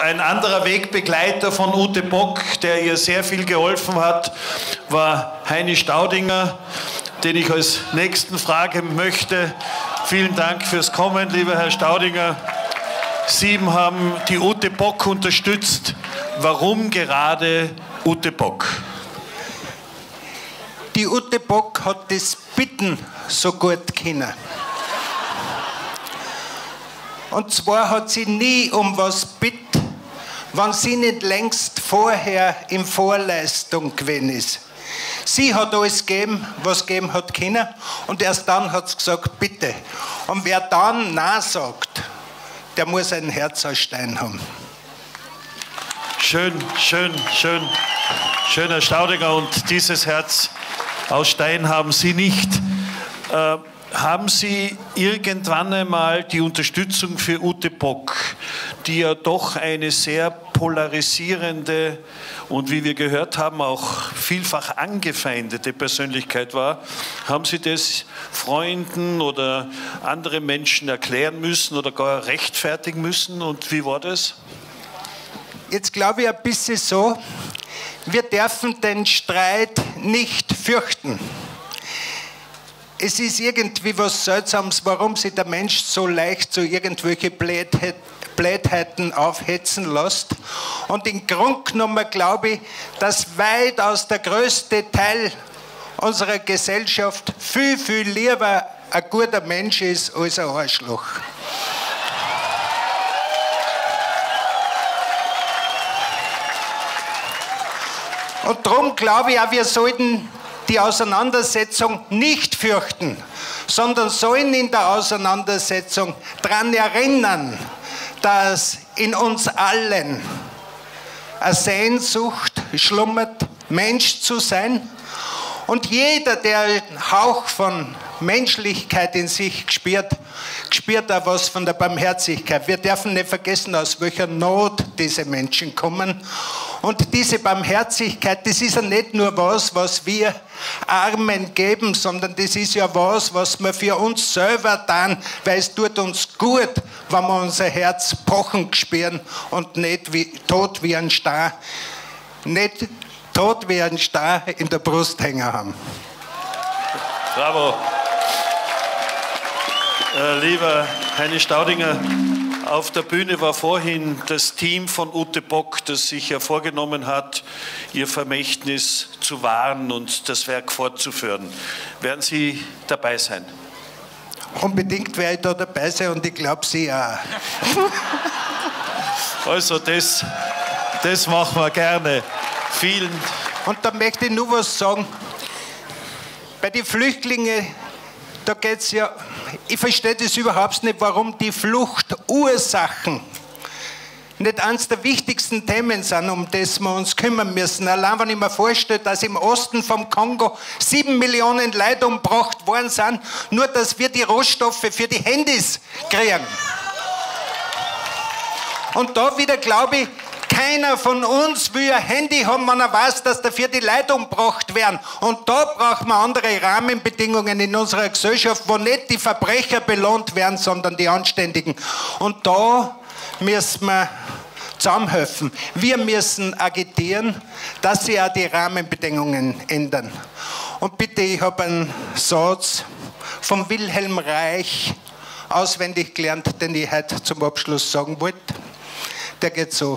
Ein anderer Wegbegleiter von Ute Bock, der ihr sehr viel geholfen hat, war Heini Staudinger, den ich als nächsten fragen möchte. Vielen Dank fürs Kommen, lieber Herr Staudinger. Sie haben die Ute Bock unterstützt. Warum gerade Ute Bock? Die Ute Bock hat das Bitten so gut können. Und zwar hat sie nie um was bitten, wenn sie nicht längst vorher in Vorleistung gewesen ist. Sie hat alles gegeben, was geben hat können, und erst dann hat sie gesagt, bitte. Und wer dann Nein sagt, der muss ein Herz aus Stein haben. Schön, Herr Staudinger, und dieses Herz aus Stein haben Sie nicht. Haben Sie irgendwann einmal die Unterstützung für Ute Bock, die ja doch eine sehr polarisierende und, wie wir gehört haben, auch vielfach angefeindete Persönlichkeit war, haben Sie das Freunden oder anderen Menschen erklären müssen oder gar rechtfertigen müssen? Und wie war das? Jetzt glaube ich ein bisschen so, wir dürfen den Streit nicht fürchten. Es ist irgendwie was Seltsames, warum sich der Mensch so leicht so irgendwelche Blödheiten aufhetzen lässt. Und im Grunde genommen glaube ich, dass weitaus der größte Teil unserer Gesellschaft viel, viel lieber ein guter Mensch ist als ein Arschloch. Und darum glaube ich auch, wir sollten die Auseinandersetzung nicht fürchten, sondern sollen in der Auseinandersetzung daran erinnern, dass in uns allen eine Sehnsucht schlummert, Mensch zu sein. Und jeder, der einen Hauch von Menschlichkeit in sich spürt auch was von der Barmherzigkeit. Wir dürfen nicht vergessen, aus welcher Not diese Menschen kommen. Und diese Barmherzigkeit, das ist ja nicht nur was wir Armen geben, sondern das ist ja was wir für uns selber tun, weil es tut uns gut, wenn wir unser Herz pochen spüren und nicht tot wie ein Star, nicht tot wie ein Star in der Brust hängen haben. Bravo. Lieber Heini Staudinger, auf der Bühne war vorhin das Team von Ute Bock, das sich ja vorgenommen hat, ihr Vermächtnis zu wahren und das Werk fortzuführen. Werden Sie dabei sein? Unbedingt werde ich da dabei sein, und ich glaube, Sie auch. Also das machen wir gerne. Vielen. Und da möchte ich nur was sagen. Bei den Flüchtlingen, da geht es ja, ich verstehe das überhaupt nicht, warum die Fluchtursachen nicht eines der wichtigsten Themen sind, um das wir uns kümmern müssen. Allein wenn ich mir vorstelle, dass im Osten vom Kongo 7 Millionen Leute umgebracht worden sind, nur dass wir die Rohstoffe für die Handys kriegen. Und da wieder glaube ich, keiner von uns will ein Handy haben, wenn er weiß, dass dafür die Leute umgebracht werden. Und da brauchen wir andere Rahmenbedingungen in unserer Gesellschaft, wo nicht die Verbrecher belohnt werden, sondern die Anständigen. Und da müssen wir zusammenhelfen. Wir müssen agitieren, dass sich auch die Rahmenbedingungen ändern. Und bitte, ich habe einen Satz von Wilhelm Reich auswendig gelernt, den ich heute zum Abschluss sagen wollte. Der geht so: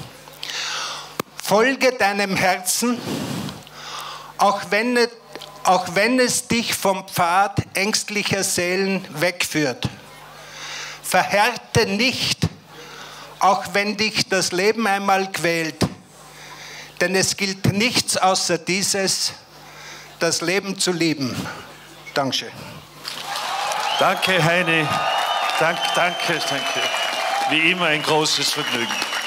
Folge deinem Herzen, auch wenn es dich vom Pfad ängstlicher Seelen wegführt. Verhärte nicht, auch wenn dich das Leben einmal quält, denn es gilt nichts außer dieses, das Leben zu lieben. Dankeschön. Danke, Heini. Danke. Wie immer ein großes Vergnügen.